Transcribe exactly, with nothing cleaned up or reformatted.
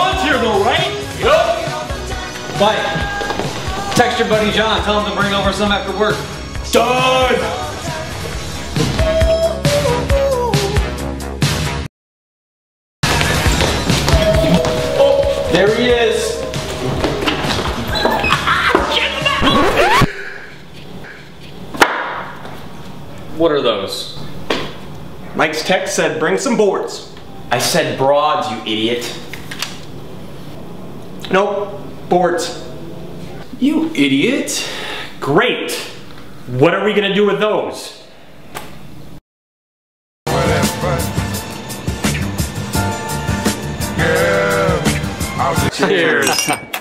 John's here though, right? Yup. Mike, text your buddy John, tell him to bring over some after work. Done! Oh, there he is. What are those? Mike's text said bring some boards. I said broads, you idiot. Nope, boards. You idiot. Great. What are we gonna do with those? Yeah. Cheers.